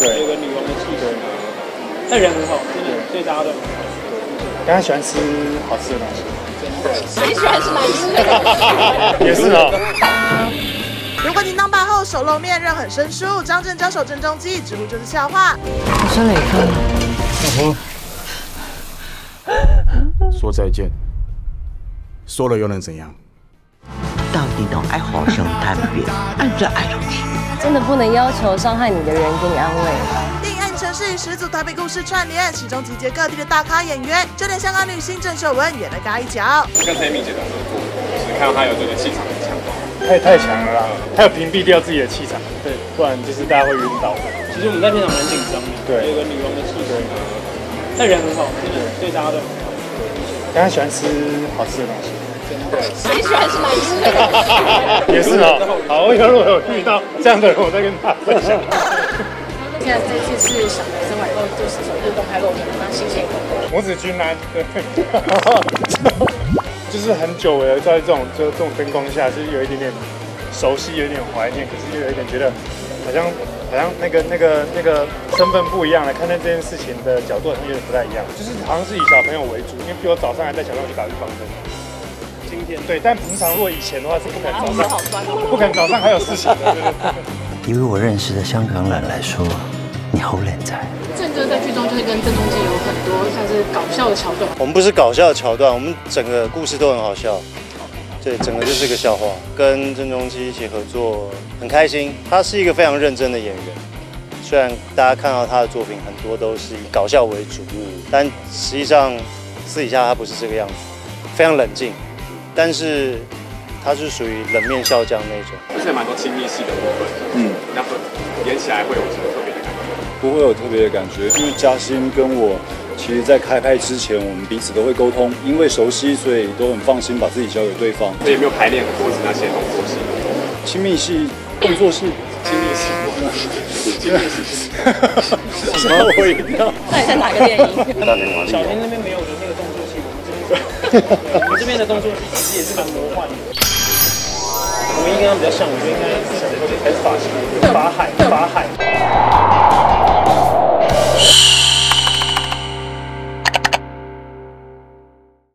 对，有个女王的气质，但人很好，真的对大家都很好。但他喜欢吃好吃的东西，真的。 谁喜欢吃难吃的？ 也是哦。 如果您当爸后手露面，任很生疏，张震交手郑中基，直呼就是笑话。 我说磊哥， 老婆，说再见，说了又能怎样？ 到底都爱好生谈别，按着爱出去。 真的不能要求伤害你的人给你安慰。 电影爱情城市10组台北故事串联，其中集结各地的大咖演员，就连香港女星郑秀文也来嘎一脚。 跟陈敏姐的合作，就是看到她有这个气场很强。 太强了啦！还有屏蔽掉自己的气场，对，不然就是大家会晕倒。其实我们在片场蛮紧张的，对，有个女王的气质，但人很好，真的对大家都很好。但他喜欢吃好吃的东西，真的。 谁喜欢吃难吃的？ 也是哦。好，我以后如果有遇到这样的人，我再跟他分享。 现在这次是小男生晚后就是首次公开露面，那心情。 母子均安，对。就是很久了，在这种灯光下，就是有一点点熟悉，有一点怀念，可是又有一点觉得好像那个身份不一样了，看待这件事情的角度好像有点不太一样，就是好像是以小朋友为主，因为比如早上还带小朋友去打预防针。今天对，但平常如果以前的话是不可能早上，不可能早上还有事情的。 以我认识的香港人来说，你好脸在。 郑哥在剧中就是跟郑中基有很多像是搞笑的桥段。 我们不是搞笑的桥段，我们整个故事都很好笑。对，整个就是个笑话。跟郑中基一起合作很开心，他是一个非常认真的演员。虽然大家看到他的作品很多都是以搞笑为主，但实际上私底下他不是这个样子，非常冷静。但是他是属于冷面笑匠那种。 而且蛮多亲密戏的部分，然后演起来会有什么特别的感觉？ 不会有特别的感觉，因为嘉欣跟我，其实在开拍之前，我们彼此都会沟通，因为熟悉，所以都很放心把自己交给对方。 所以有没有排练很多次那些动作戏？ 亲密戏、动作戏、 亲密戏、亲密戏。 什么我一定要？ 到底在哪个电影？ 小天那边没有的那个动作戏，我们这边的动作戏其实也是蛮魔幻的。我们应该比较像，我觉得应该还是法型，法海。